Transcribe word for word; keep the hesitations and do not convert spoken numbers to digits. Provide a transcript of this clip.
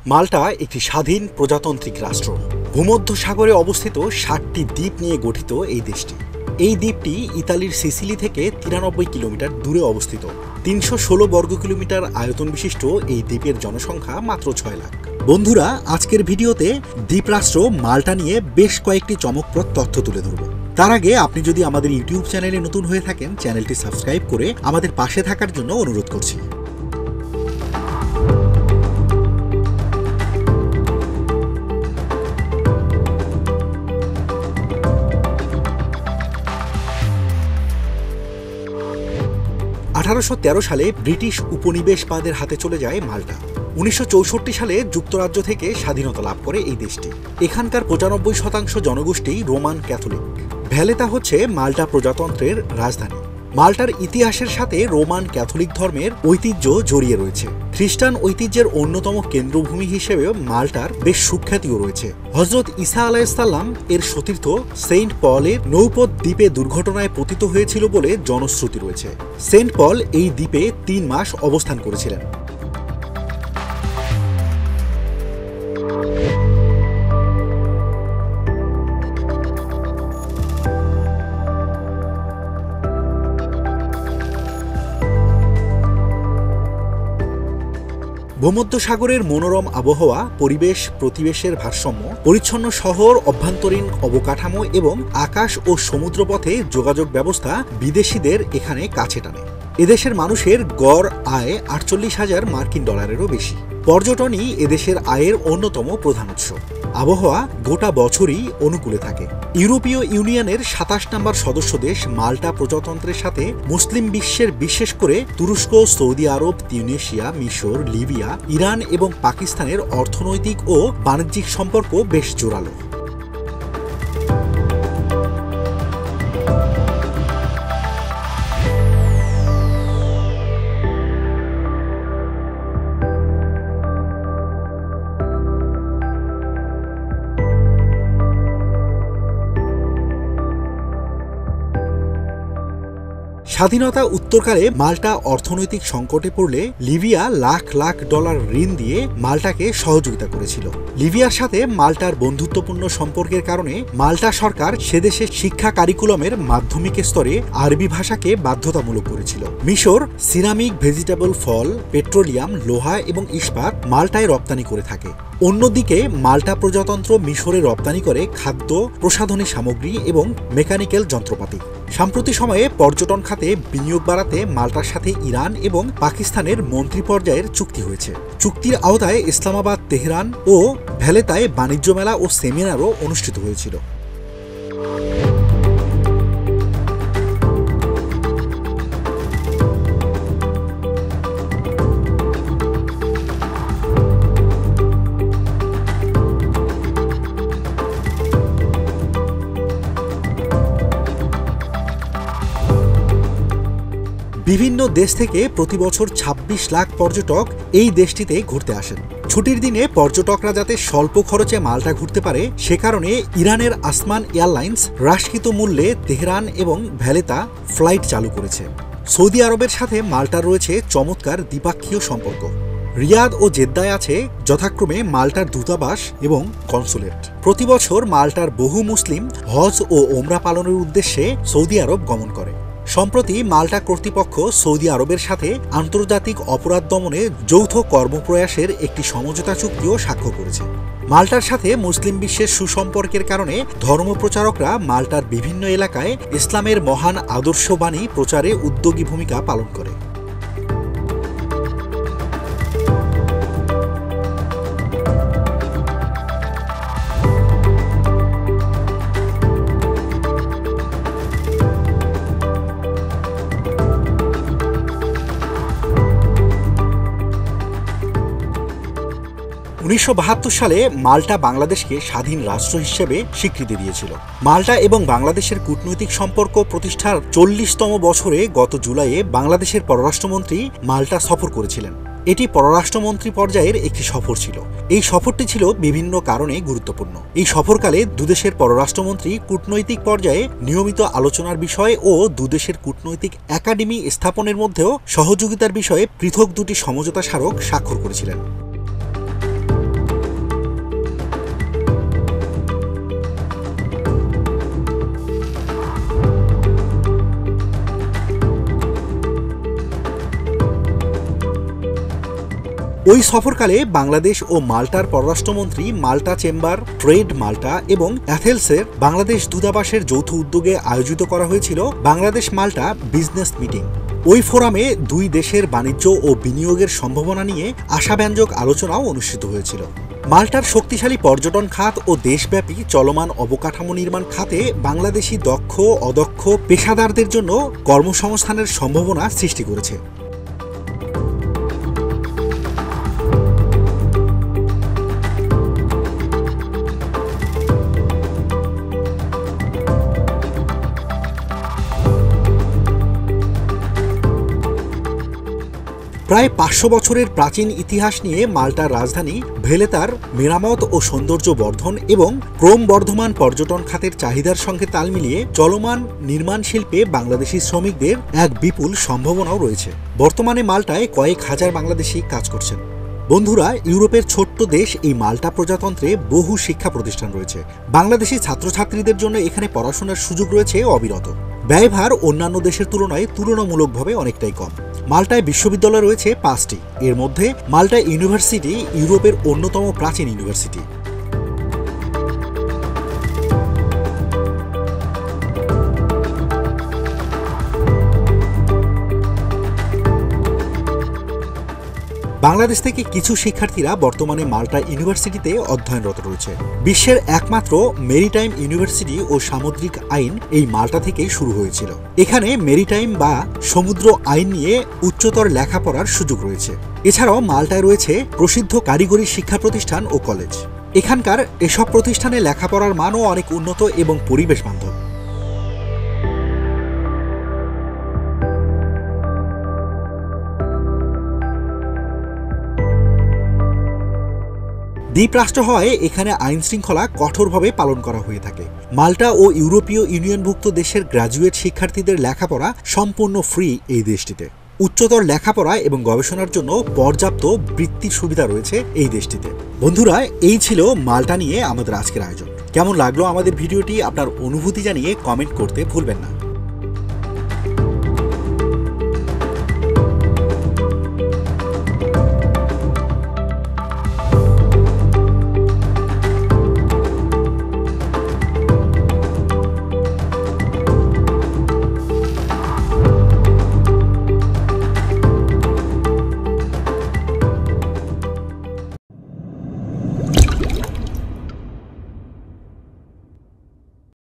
মাল্টা একটি স্বাধীন প্রজাতান্ত্রিক রাষ্ট্র। ভূমধ্য সাগরে অবস্থিত ষাটটি দ্বীপ নিয়ে গঠিত এই দেশটি। এই দ্বীপটি ইতালির সিসিলি থেকে তিরানব্বই কিলোমিটার দূরে অবস্থিত। তিনশো ষোলো বর্গ কিলোমিটার আয়তন বিশিষ্ট এই দ্বীপের জনসংখ্যা মাত্র ছয় লাখ। বন্ধুরা, আজকের ভিডিওতে দ্বীপরাষ্ট্র মাল্টা নিয়ে বেশ কয়েকটি চমকপ্রদ তথ্য তুলে ধরব। তার আগে আপনি যদি আমাদের ইউটিউব চ্যানেলে নতুন হয়ে থাকেন, চ্যানেলটি সাবস্ক্রাইব করে আমাদের পাশে থাকার জন্য অনুরোধ করছি। আঠারোশো তেরো সালে ব্রিটিশ উপনিবেশবাদের হাতে চলে যায় মাল্টা। উনিশশো চৌষট্টি সালে যুক্তরাজ্য থেকে স্বাধীনতা লাভ করে এই দেশটি। এখানকার পঁচানব্বই শতাংশ জনগোষ্ঠী রোমান ক্যাথলিক। ভ্যালেতা হচ্ছে মাল্টা প্রজাতন্ত্রের রাজধানী। মাল্টার ইতিহাসের সাথে রোমান ক্যাথলিক ধর্মের ঐতিহ্য জড়িয়ে রয়েছে। খ্রিস্টান ঐতিহ্যের অন্যতম কেন্দ্রভূমি হিসেবেও মাল্টার বেশ সুখ্যাতিও রয়েছে। হজরত ঈসা আলাইহিসসালাম এর সতীর্থ সেন্ট পলের নৌপথ দ্বীপে দুর্ঘটনায় পতিত হয়েছিল বলে জনশ্রুতি রয়েছে। সেন্ট পল এই দ্বীপে তিন মাস অবস্থান করেছিলেন। ভূমধ্যসাগরের মনোরম আবহাওয়া, পরিবেশ প্রতিবেশের ভারসাম্য, পরিচ্ছন্ন শহর, অভ্যন্তরীণ অবকাঠামো এবং আকাশ ও সমুদ্রপথে যোগাযোগ ব্যবস্থা বিদেশিদের এখানে কাছে টানে। এদেশের মানুষের গড় আয় আটচল্লিশ হাজার মার্কিন ডলারেরও বেশি। পর্যটনই এদেশের আয়ের অন্যতম প্রধান উৎস। আবহাওয়া গোটা বছরই অনুকূলে থাকে। ইউরোপীয় ইউনিয়নের সাতাশ নম্বর সদস্য দেশ মাল্টা প্রজাতন্ত্রের সাথে মুসলিম বিশ্বের, বিশেষ করে তুরস্ক, সৌদি আরব, তিউনেশিয়া, মিশর, লিবিয়া, ইরান এবং পাকিস্তানের অর্থনৈতিক ও বাণিজ্যিক সম্পর্ক বেশ জোরালো। স্বাধীনতা উত্তরকালে মাল্টা অর্থনৈতিক সংকটে পড়লে লিবিয়া লাখ লাখ ডলার ঋণ দিয়ে মাল্টাকে সহযোগিতা করেছিল। লিবিয়ার সাথে মাল্টার বন্ধুত্বপূর্ণ সম্পর্কের কারণে মাল্টা সরকার সেদেশের শিক্ষা কারিকুলামের মাধ্যমিক স্তরে আরবি ভাষাকে বাধ্যতামূলক করেছিল। মিশর সিরামিক, ভেজিটেবল, ফল, পেট্রোলিয়াম, লোহা এবং ইস্পাত মাল্টায় রপ্তানি করে থাকে। অন্যদিকে মাল্টা প্রজাতন্ত্র মিশরে রপ্তানি করে খাদ্য, প্রসাধনী সামগ্রী এবং মেকানিক্যাল যন্ত্রপাতি। সাম্প্রতিক সময়ে পর্যটন খাতে বিনিয়োগ বাড়াতে মাল্টার সাথে ইরান এবং পাকিস্তানের মন্ত্রী পর্যায়ের চুক্তি হয়েছে। চুক্তির আওতায় ইসলামাবাদ, তেহরান ও ভ্যালেতায় বাণিজ্য মেলা ও সেমিনারও অনুষ্ঠিত হয়েছিল। বিভিন্ন দেশ থেকে প্রতি বছর ছাব্বিশ লাখ পর্যটক এই দেশটিতে ঘুরতে আসেন। ছুটির দিনে পর্যটকরা যাতে স্বল্প খরচে মাল্টা ঘুরতে পারে, সে কারণে ইরানের আসমান এয়ারলাইন্স হ্রাসকৃত মূল্যে তেহরান এবং ভ্যালেতা ফ্লাইট চালু করেছে। সৌদি আরবের সাথে মাল্টার রয়েছে চমৎকার দ্বিপাক্ষীয় সম্পর্ক। রিয়াদ ও জেদ্দায় আছে যথাক্রমে মাল্টার দূতাবাস এবং কনসুলেট। প্রতি বছর মাল্টার বহু মুসলিম হজ ও ওমরা পালনের উদ্দেশ্যে সৌদি আরব গমন করে। সম্প্রতি মাল্টা কর্তৃপক্ষ সৌদি আরবের সাথে আন্তর্জাতিক অপরাধ দমনে যৌথ কর্মপ্রয়াসের একটি সমঝোতা চুক্তিও স্বাক্ষর করেছে। মাল্টার সাথে মুসলিম বিশ্বের সুসম্পর্কের কারণে ধর্মপ্রচারকরা মাল্টার বিভিন্ন এলাকায় ইসলামের মহান আদর্শবাণী প্রচারে উদ্যোগী ভূমিকা পালন করে। উনিশশো বাহাত্তর সালে মাল্টা বাংলাদেশকে স্বাধীন রাষ্ট্র হিসেবে স্বীকৃতি দিয়েছিল। মাল্টা এবং বাংলাদেশের কূটনৈতিক সম্পর্ক প্রতিষ্ঠার চল্লিশতম বছরে গত জুলাইয়ে বাংলাদেশের পররাষ্ট্রমন্ত্রী মাল্টা সফর করেছিলেন। এটি পররাষ্ট্রমন্ত্রী পর্যায়ের একটি সফর ছিল। এই সফরটি ছিল বিভিন্ন কারণে গুরুত্বপূর্ণ। এই সফরকালে দুদেশের পররাষ্ট্রমন্ত্রী কূটনৈতিক পর্যায়ে নিয়মিত আলোচনার বিষয় ও দুদেশের কূটনৈতিক একাডেমি স্থাপনের মধ্যেও সহযোগিতার বিষয়ে পৃথক দুটি সমঝোতা স্মারক স্বাক্ষর করেছিলেন। ওই সফরকালে বাংলাদেশ ও মাল্টার পররাষ্ট্রমন্ত্রী মাল্টা চেম্বার, ট্রেড মাল্টা এবং অ্যাথেন্সের বাংলাদেশ দূতাবাসের যৌথ উদ্যোগে আয়োজিত করা হয়েছিল বাংলাদেশ মাল্টা বিজনেস মিটিং। ওই ফোরামে দুই দেশের বাণিজ্য ও বিনিয়োগের সম্ভাবনা নিয়ে আশাব্যঞ্জক আলোচনাও অনুষ্ঠিত হয়েছিল। মাল্টার শক্তিশালী পর্যটন খাত ও দেশব্যাপী চলমান অবকাঠামো নির্মাণ খাতে বাংলাদেশি দক্ষ অদক্ষ পেশাদারদের জন্য কর্মসংস্থানের সম্ভাবনা সৃষ্টি করেছে। প্রায় পাঁচশো বছরের প্রাচীন ইতিহাস নিয়ে মাল্টার রাজধানী ভেলেতার মেরামত ও সৌন্দর্য বর্ধন এবং ক্রমবর্ধমান পর্যটন খাতের চাহিদার সঙ্গে তাল মিলিয়ে চলমান নির্মাণ শিল্পে বাংলাদেশি শ্রমিকদের এক বিপুল সম্ভাবনাও রয়েছে। বর্তমানে মাল্টায় কয়েক হাজার বাংলাদেশি কাজ করছেন। বন্ধুরা, ইউরোপের ছোট্ট দেশ এই মাল্টা প্রজাতন্ত্রে বহু শিক্ষা প্রতিষ্ঠান রয়েছে। বাংলাদেশি ছাত্রছাত্রীদের জন্য এখানে পড়াশোনার সুযোগ রয়েছে অবিরত। ব্যয়ভার অন্যান্য দেশের তুলনায় তুলনামূলকভাবে অনেকটাই কম। মাল্টায় বিশ্ববিদ্যালয় রয়েছে পাঁচটি। এর মধ্যে মাল্টা ইউনিভার্সিটি ইউরোপের অন্যতম প্রাচীন ইউনিভার্সিটি। বাংলাদেশ থেকে কিছু শিক্ষার্থীরা বর্তমানে মাল্টা ইউনিভার্সিটিতে অধ্যয়নরত রয়েছে। বিশ্বের একমাত্র মেরিটাইম ইউনিভার্সিটি ও সামুদ্রিক আইন এই মাল্টা থেকেই শুরু হয়েছিল। এখানে মেরিটাইম বা সমুদ্র আইন নিয়ে উচ্চতর লেখাপড়ার সুযোগ রয়েছে। এছাড়াও মাল্টায় রয়েছে প্রসিদ্ধ কারিগরি শিক্ষা প্রতিষ্ঠান ও কলেজ। এখানকার এসব প্রতিষ্ঠানে লেখাপড়ার মানও অনেক উন্নত এবং পরিবেশ বান্ধব। দ্বীপরাষ্ট্র হওয়ায় এখানে আইন শৃঙ্খলা কঠোরভাবে পালন করা হয়ে থাকে। মাল্টা ও ইউরোপীয় ইউনিয়নভুক্ত দেশের গ্র্যাজুয়েট শিক্ষার্থীদের লেখাপড়া সম্পূর্ণ ফ্রি এই দেশটিতে। উচ্চতর লেখাপড়া এবং গবেষণার জন্য পর্যাপ্ত বৃত্তির সুবিধা রয়েছে এই দেশটিতে। বন্ধুরা, এই ছিল মাল্টা নিয়ে আমাদের আজকের আয়োজন। কেমন লাগলো আমাদের ভিডিওটি আপনার অনুভূতি জানিয়ে কমেন্ট করতে ভুলবেন না।